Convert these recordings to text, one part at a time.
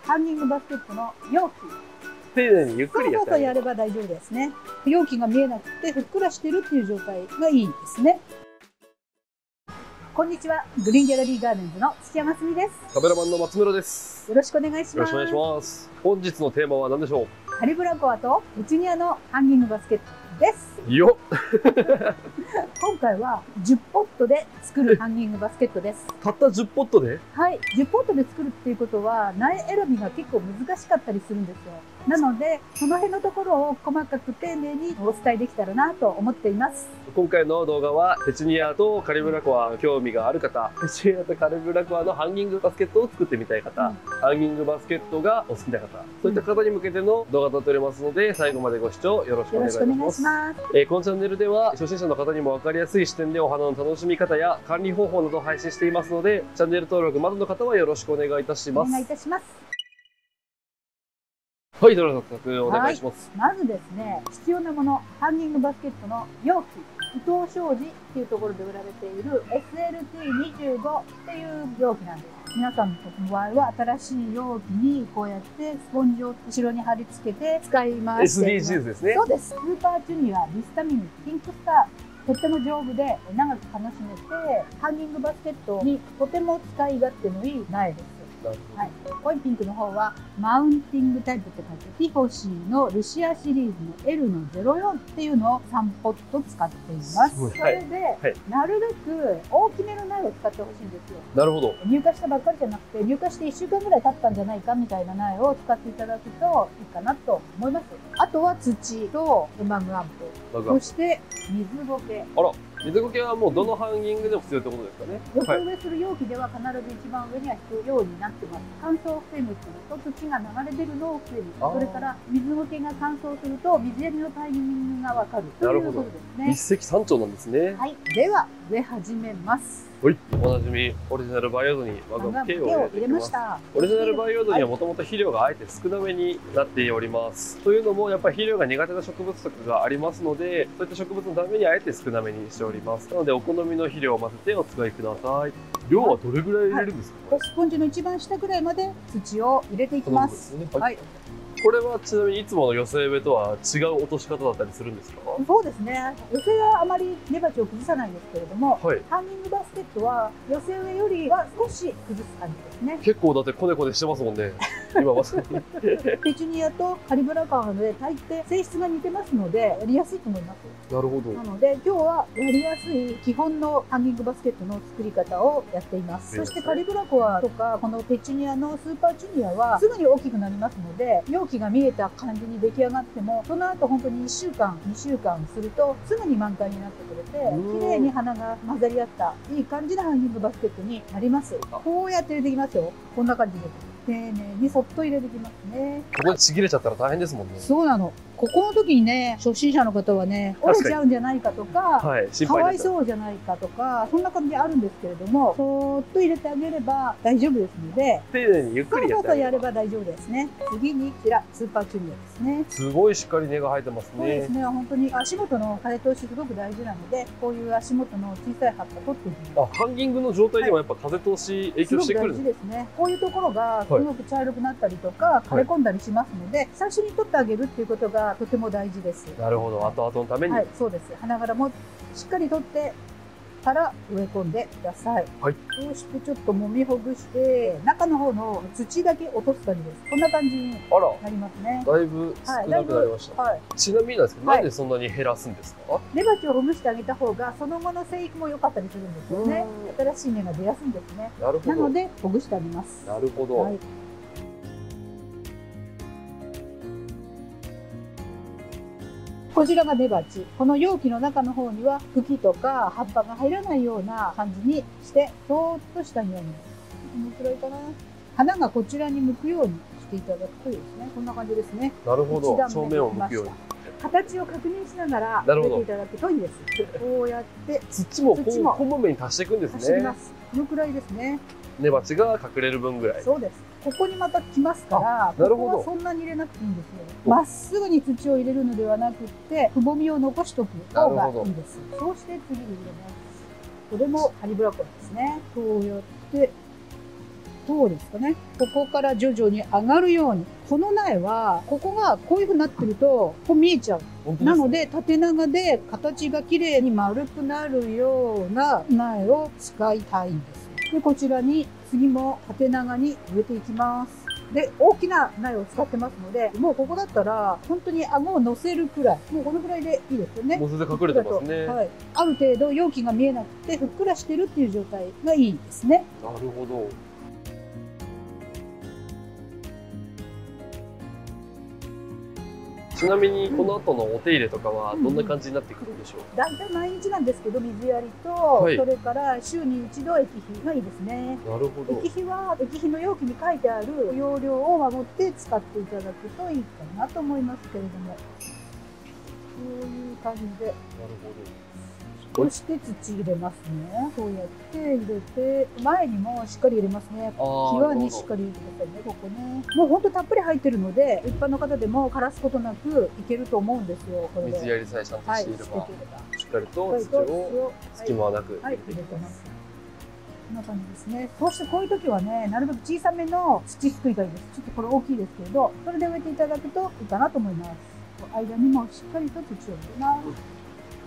ハンギングバスケットの容器。 丁寧にゆっくりやってあげる。 やれば大丈夫ですね。容器が見えなくてふっくらしてるっていう状態がいいですね。こんにちは、グリーンギャラリーガーデンズの土屋真澄です。 カメラマンの松村です。 よろしくお願いします。 よろしくお願いします。本日のテーマは何でしょう？ カリブラコアとペチュニアのハンギングバスケットです。 よっ今回は10ポットで作るハンギングバスケットです。 たった10ポットで？ はい、10ポットで作るっていうことは苗選びが結構難しかったりするんですよ。なのでその辺のところを細かく丁寧にお伝えできたらなと思っています。 今回の動画はペチュニアとカリブラコア興味がある方、ペチュニアとカリブラコアのハンギングバスケットを作ってみたい方、ハンギングバスケットがお好きな方、そういった方に向けての動画となっておりますので、最後までご視聴よろしくお願いします。このチャンネルでは初心者の方にも分かりやすい視点でお花の楽しみ方や管理方法などを配信していますので、チャンネル登録まだの方はよろしくお願いいたします。 お願いいたします。 はい、では早速お願いします。 まずですね、必要なもの、ハンギングバスケットの容器、伊藤商事っていうところで売られている SLT25 っていう容器なんです。皆さんの場合は新しい容器にこうやってスポンジを後ろに貼り付けて使い回しています。 SDGs ですね。 そうです。スーパーチュニアビスタミンピンクスター、とっても丈夫で長く楽しめて、ハンギングバスケットにとても使い勝手のいい苗です。はい、濃いピンクの方はマウンティングタイプって書いてティフォシーのルシアシリーズの L の04っていうのを3ポット使っています。それで、はい、なるべく大きめの苗を使ってほしいんですよ。なるほど。入荷したばっかりじゃなくて、入荷して1週間ぐらい経ったんじゃないかみたいな苗を使っていただくといいかなと思います。あとは土とマグアンプ、そして水苔。あら、 水苔はもうどのハンギングでも必要ってことですかね。 横植えする容器では必ず一番上には引くようになってます。乾燥を防ぐと土が流れ出るのを防ぐ。それから水苔が乾燥すると水やりのタイミングがわかるということですね。 一石三鳥なんですね。 はい、では植え始めます。 はい、おなじみオリジナル培養土にマグアンプ K を入れました。オリジナル培養土にはもともと肥料があえて少なめになっております。というのもやっぱり肥料が苦手な植物とかがありますので、そういった植物のためにあえて少なめにしております。なのでお好みの肥料を混ぜてお使いください。量はどれぐらい入れるんですか？ スポンジの一番下ぐらいまで土を入れていきます。はい。 これはちなみにいつもの寄せ植えとは違う落とし方だったりするんですか？ そうですね。寄せはあまり根鉢を崩さないんですけれども、はい、ハンギングバスケットは寄せ植えよりは少し崩す感じですね。 結構だってコネコネしてますもんね。今まさに。 ペチュニアとカリブラコアで大抵性質が似てますのでやりやすいと思います。 なるほど。 なので今日はやりやすい基本のハンギングバスケットの作り方をやっています。そしてカリブラコアとかこのペチュニアのスーパーチュニアはすぐに大きくなりますので、容器が見えた感じに出来上がってもその後本当に1週間2週間するとすぐに満開になってくれて、綺麗に花が混ざり合ったいい感じのハンギングバスケットになります。こうやって入れていきますよ。こんな感じで丁寧にそっと入れていきますね。 ここでちぎれちゃったら大変ですもんね。 そうなの。ここの時にね、初心者の方はね、折れちゃうんじゃないかとか、かわいそうじゃないかとか、そんな感じあるんですけれども、そーっと入れてあげれば大丈夫ですので、 丁寧にゆっくりやれば大丈夫ですね。次にこちらスーパーチュニアですね。 すごいしっかり根が生えてますね。 そうですね。本当に足元の風通しすごく大事なので、こういう足元の小さい葉っぱ取っていきます。 ハンギングの状態ではやっぱ風通し影響してくるんですね。 すごく大事ですね。こういうところがすごく茶色くなったりとか、枯れ込んだりしますので、最初に取ってあげるっていうことがとても大事です。 なるほど、後々のために。 はい、そうです。花柄もしっかり取ってから植え込んでください。はい。そしてちょっと揉みほぐして中の方の土だけ落とす感じです。こんな感じになりますね。 だいぶ少なくなりました。はい、ちなみになんですけど、なんでそんなに減らすんですか？ 根鉢をほぐしてあげた方がその後の生育も良かったりするんですよね。新しい芽が出やすいんですね。なるほど。なのでほぐしてあげます。 なるほど。はい。 こちらが根鉢。この容器の中の方には茎とか葉っぱが入らないような感じにしてそーっと下にやります。どのくらいかな。花がこちらに向くようにしていただくといいですね。こんな感じですね。 なるほど。正面を向くように。 形を確認しながら植えていただくといいです。こうやって土もこまめに足していくんですね。 足しています。このくらいですね。 根鉢が隠れる分ぐらい。 そうです。ここにまた来ますから、ここはそんなに入れなくていいんですよ。まっすぐに土を入れるのではなくて、くぼみを残しておく方がいいです。そうして次に入れます。これもカリブラコアですね。こうやってこうですかね。ここから徐々に上がるように。この苗は、ここがこういう風になってると、こう見えちゃう。 本当ですね。 なので、縦長で形が綺麗に丸くなるような苗を使いたいんです。で、こちらに次も縦長に植えていきます。で、大きな苗を使ってますので、もうここだったら、本当に顎を乗せるくらい、もうこのくらいでいいですよね。 もう全然隠れてますね。 はい。ある程度容器が見えなくて、ふっくらしてるっていう状態がいいですね。 なるほど。ちなみにこの後のお手入れとかはどんな感じになってくるんでしょう。 だいたい毎日なんですけど、水やりと、 はい、 それから週に一度液肥がいいですね。 なるほど。 液肥は液肥の容器に書いてある容量を守って使っていただくといいかなと思いますけれども、こういう感じで。 なるほど。 そして土入れますね。こうやって入れて、前にもしっかり入れますね。際にしっかり入れてくださいね、ここね。もうほんとたっぷり入ってるので、一般の方でも枯らすことなくいけると思うんですよ、これで。 水やりさえちゃんとしていれば、 はい、 しっかりと土を隙間なく入れていきます。 こんな感じですね。そしてこういう時はね、なるべく小さめの土すくいがいいです。ちょっとこれ大きいですけれど、それで植えていただくといいかなと思います。間にもしっかりと土を入れます。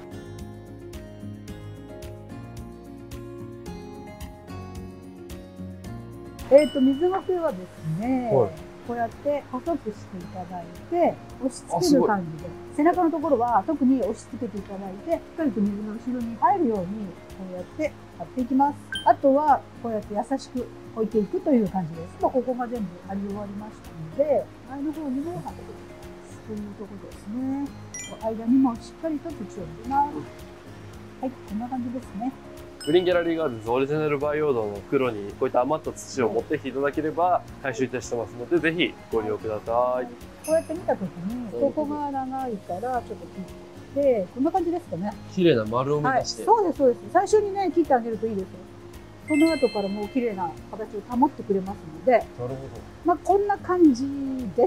水がけはですね、はい、こうやって細くしていただいて、押し付ける感じで、背中のところは特に押し付けていただいて、しっかりと水が後ろに入るように、こうやってやっていきます。あとは、こうやって優しく置いていくという感じです。ここが全部貼り終わりましたので、前の方にも貼っていきます。というところですね。間にもしっかりと土を入れます。はい、こんな感じですね。 グリーンギャラリーガーデンズオリジナル培養土の袋にこういった余った土を持ってきていただければ回収いたしてますので、ぜひご利用ください。 こうやって見たときに、ここが長いからちょっと切って、こんな感じですかね。 綺麗な丸を目指して、 はい、そうですそうです。最初にね切ってあげるといいですよ。その後からもう綺麗な形を保ってくれますので、なるほど。まあこんな感じです。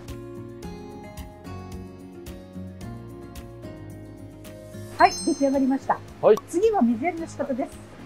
はい、出来上がりました。はい、次は水やりの仕方です。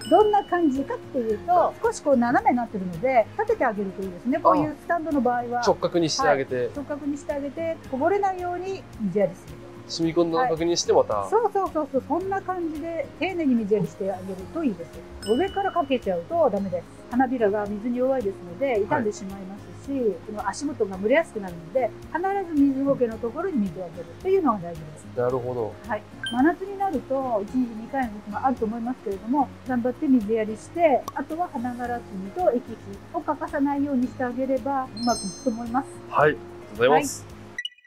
どんな感じかっていうと、少しこう斜めになってるので、立ててあげるといいですね。こういうスタンドの場合は。 直角にしてあげて。はい、 直角にしてあげて、こぼれないように水やりする。 染み込んだ確認してまた、はい、 そう、そんな感じで丁寧に水やりしてあげるといいです。上からかけちゃうとダメです。花びらが水に弱いですので傷んでしまいますし、はい、この足元が蒸れやすくなるので、必ず水ごけのところに水をあげるっていうのが大事です。 なるほど。 はい。真夏になると1日2回の時もあると思いますけれども、頑張って水やりして、あとは花がら摘みと液肥を欠かさないようにしてあげればうまくいくと思います。 はい、ありがとうございます。はい、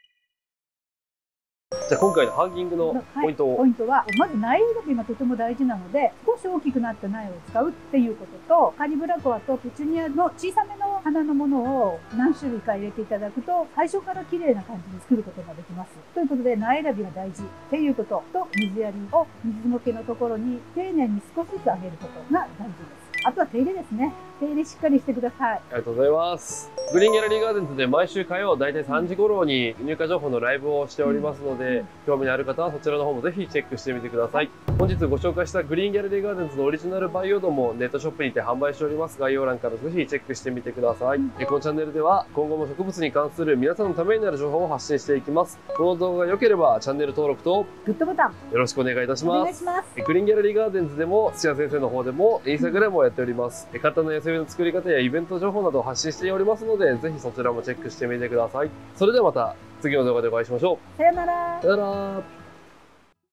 じゃあ今回のハンギングのポイントを、 ポイントはまず苗植えが今とても大事なので、少し大きくなった苗を使うっていうことと、カリブラコアとペチュニアの小さめの花のものを何種類か入れていただくと、最初から綺麗な感じに作ることができます。ということで苗選びが大事っていうことと、水やりを水のけのところに丁寧に少しずつあげることが大事です。あとは手入れですね。手入れしっかりしてください。 ありがとうございます。グリーンギャラリーガーデンズで毎週火曜だいたい3時頃に入荷情報のライブをしておりますので、興味のある方はそちらの方もぜひチェックしてみてください。本日ご紹介したグリーンギャラリーガーデンズのオリジナル培養土もネットショップにて販売しております。概要欄からぜひチェックしてみてください。このチャンネルでは今後も植物に関する皆さんのためになる情報を発信していきます。この動画が良ければチャンネル登録とグッドボタンよろしくお願いいたします。 お願いします。 グリーンギャラリーガーデンズでも土屋先生の方でもインスタグラムをやっております。簡単な野菜の作り方やイベント情報などを発信しておりますので、ぜひそちらもチェックしてみてください。それではまた次の動画でお会いしましょう。 さよなら。 さよなら。